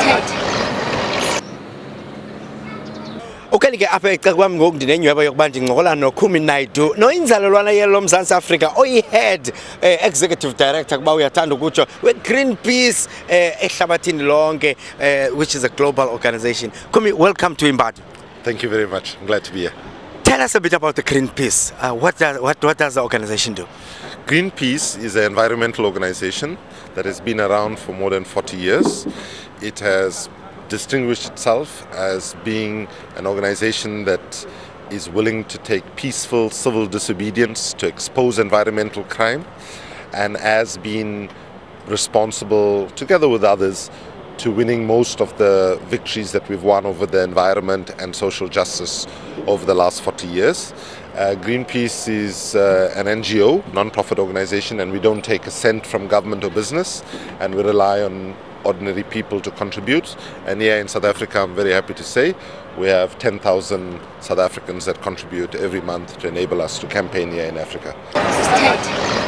Okanye ke apha exa kwami ngoku ndinenyweba yokuba ndincokola no Kumi Naidoo noyinzalelwana yelo Mzantsi Afrika oyi-head executive director kuba uyathanda ukutsho we-Greenpeace ehlabathini lonke, which is a global organization. Kumi, welcome to Imbadi. Thank you very much. I'm glad to be here. Tell us a bit about the Greenpeace. What does the organization do? Greenpeace is an environmental organization that has been around for more than 40 years. It has distinguished itself as being an organization that is willing to take peaceful civil disobedience to expose environmental crime, and has been responsible, together with others, to winning most of the victories that we've won over the environment and social justice over the last 40 years. Greenpeace is an NGO, non-profit organization, and we don't take a cent from government or business, and we rely on ordinary people to contribute. And here in South Africa, I'm very happy to say, we have 10,000 South Africans that contribute every month to enable us to campaign here in Africa.